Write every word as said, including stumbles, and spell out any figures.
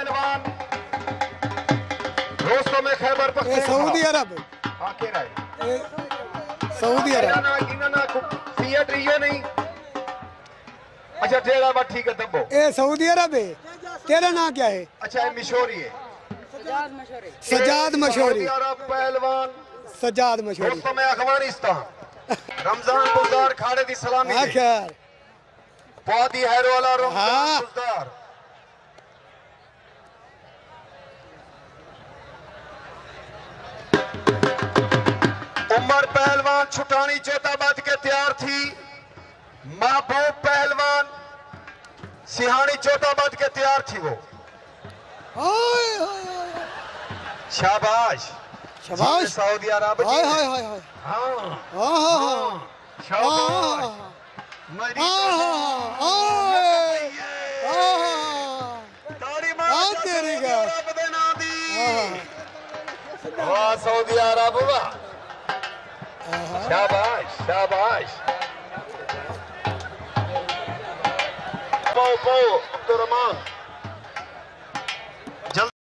पहलवान दोस्तों में खैबर पख्तूनख्वा सऊदी अरब हाँ के रहे सऊदी अरब ना इना ना फियट रियो नहीं अच्छा तेरा बात ठीक है दबो ए सऊदी अरब है। तेरा नाम क्या है? अच्छा ये मिशोरी है सजाद मशहूरी सजाद मशहूरी अरब पहलवान सजाद मशहूरी दोस्तों में अफगानिस्तान रमजान गुजार खाड़े दी सलामी दे आखिर बहुत ही हैरो वाला रमजान हाँ। गुजार उमर पहलवान छुटानी चोटाबाद के तैयार थी महबूब पहलवान सिहानी चोटाबाद के तैयार थी वो हाय हाय हाय शाबाश शाबाश सऊदी अरब हाय हाय हाय हाय हाँ हाँ हाँ हाँ शाबाश मरी ताड़ी मार तेरी का वाह सऊदी अरब वाह शाबाश शाबाश पो पो अब्दुल रहमान